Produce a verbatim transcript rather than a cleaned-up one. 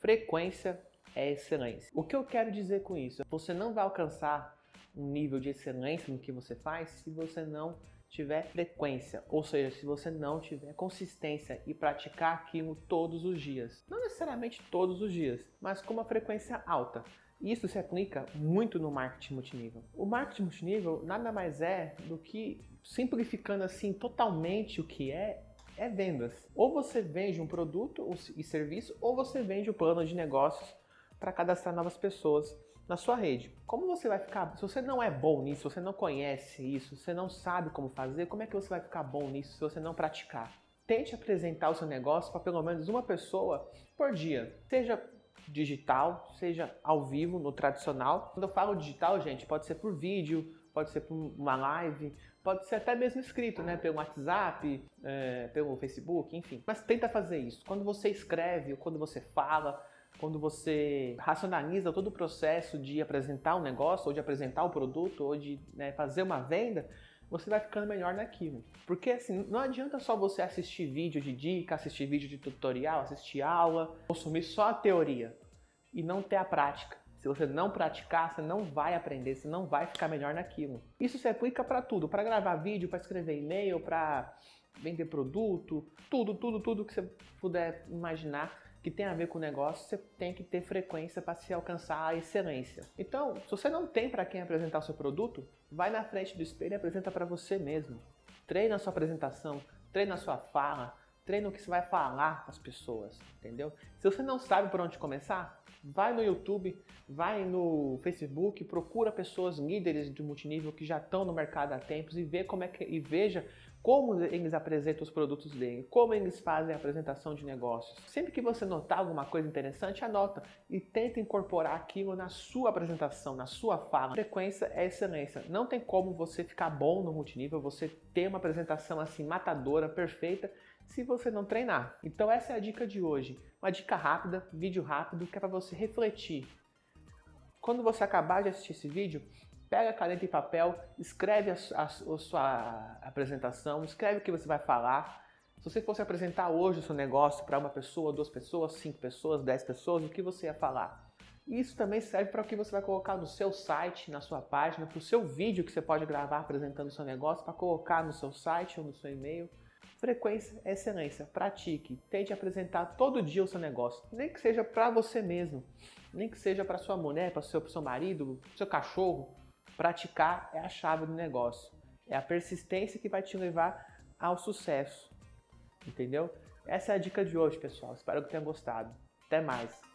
frequência é excelência. O que eu quero dizer com isso? Você não vai alcançar um nível de excelência no que você faz se você não tiver frequência, ou seja, se você não tiver consistência e praticar aquilo todos os dias. Não necessariamente todos os dias, mas com uma frequência alta. Isso se aplica muito no marketing multinível. O marketing multinível nada mais é do que, simplificando assim totalmente o que é, é vendas. Ou você vende um produto e serviço, ou você vende um plano de negócios para cadastrar novas pessoas na sua rede. Como você vai ficar, se você não é bom nisso, se você não conhece isso, se você não sabe como fazer, como é que você vai ficar bom nisso se você não praticar? Tente apresentar o seu negócio para pelo menos uma pessoa por dia, seja digital, seja ao vivo, no tradicional. Quando eu falo digital, gente, pode ser por vídeo, pode ser por uma live, pode ser até mesmo escrito, né, pelo WhatsApp, é, pelo Facebook, enfim. Mas tenta fazer isso. Quando você escreve, ou quando você fala, quando você racionaliza todo o processo de apresentar um negócio, ou de apresentar o produto, ou de, né, fazer uma venda, você vai ficando melhor naquilo. Porque assim, não adianta só você assistir vídeo de dica, assistir vídeo de tutorial, assistir aula, consumir só a teoria e não ter a prática. Se você não praticar, você não vai aprender, você não vai ficar melhor naquilo. Isso se aplica para tudo, para gravar vídeo, para escrever e-mail, para vender produto, tudo, tudo, tudo que você puder imaginar que tem a ver com o negócio, você tem que ter frequência para se alcançar a excelência. Então, se você não tem para quem apresentar o seu produto, vai na frente do espelho e apresenta para você mesmo. Treina a sua apresentação, treina a sua fala, treina o que você vai falar para as pessoas, entendeu? Se você não sabe por onde começar, vai no YouTube, vai no Facebook, procura pessoas líderes de multinível que já estão no mercado há tempos e vê como é que, e veja como eles apresentam os produtos dele, como eles fazem a apresentação de negócios. Sempre que você notar alguma coisa interessante, anota e tenta incorporar aquilo na sua apresentação, na sua fala. Frequência é excelência. Não tem como você ficar bom no multinível, você ter uma apresentação assim matadora, perfeita, se você não treinar. Então essa é a dica de hoje. Uma dica rápida, vídeo rápido, que é para você refletir. Quando você acabar de assistir esse vídeo, pega caneta e papel, escreve a, a, a sua apresentação, escreve o que você vai falar. Se você fosse apresentar hoje o seu negócio para uma pessoa, duas pessoas, cinco pessoas, dez pessoas, o que você ia falar? Isso também serve para o que você vai colocar no seu site, na sua página, para o seu vídeo que você pode gravar apresentando o seu negócio, para colocar no seu site ou no seu e-mail. Frequência é excelência. Pratique. Tente apresentar todo dia o seu negócio. Nem que seja para você mesmo, nem que seja para sua mulher, para o seu, seu marido, para o seu cachorro. Praticar é a chave do negócio. É a persistência que vai te levar ao sucesso. Entendeu? Essa é a dica de hoje, pessoal. Espero que tenham gostado. Até mais.